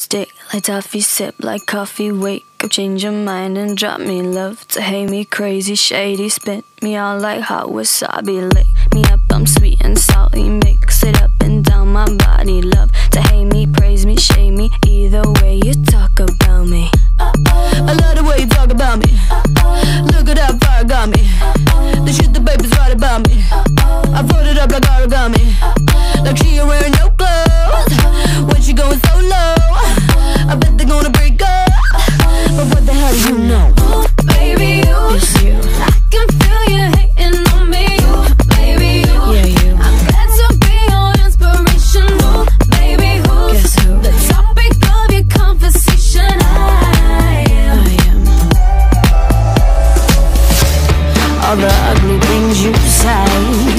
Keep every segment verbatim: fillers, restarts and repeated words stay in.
Stick like toffee, sip like coffee, wake up, change your mind and drop me love. To hate me crazy, shady, spin me out like hot wasabi. Lick me up, I'm sweet and salty, mix it up and down my body. Love to hate me, praise me, shade me, either way you talk about me. I love the way you talk about me. Look at that fire got me. The shit the baby's right about me. I fold it up like origami, like she ain't wearing no clothes. When she going so low, I bet they're gonna break up. But what the hell do you know? Ooh, baby, you, it's you. I can feel you hating on me. Ooh, baby, you, yeah, you. I'm glad to be your inspiration. Ooh, baby, who's Guess who? the topic of your conversation? I am. I am. All the ugly things you say,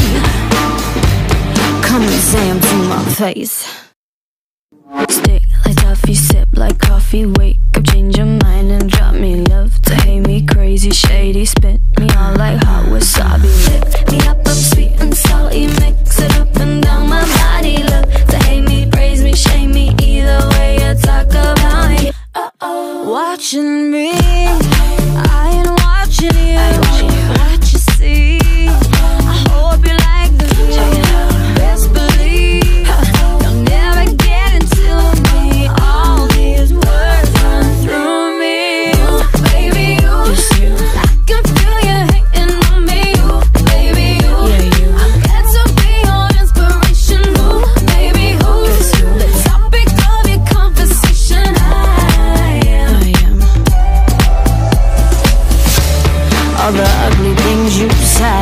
come and say them to my face. Stick like toffee, sip like coffee, wake up, change your mind and drop me love. To hate me crazy, shady, spit me out like hot wasabi. Lift me up, I'm sweet and salty, mix it up and down my body. Love to hate me, praise me, shame me, either way you talk about me. Uh-oh. Watching me, I ain't watching you. What you see, I hope you like the view. Best believe you'll never get into me. All these words run through me. Ooh, baby, you, It's you. I can feel you hating on me. Ooh, baby, you, Yeah, you. I'm glad to be your inspiration. Ooh, baby, who's Guess who? the topic of your conversation? I am. I am. All the ugly things you say,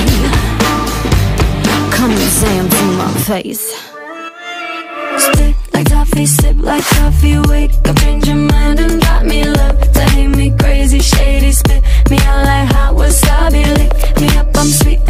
come and say them to my face. Stick like toffee, sip like coffee, wake up, change your mind and drop me love. To hate me crazy, shady, spit me out like hot wasabi. Lick me up, I'm sweet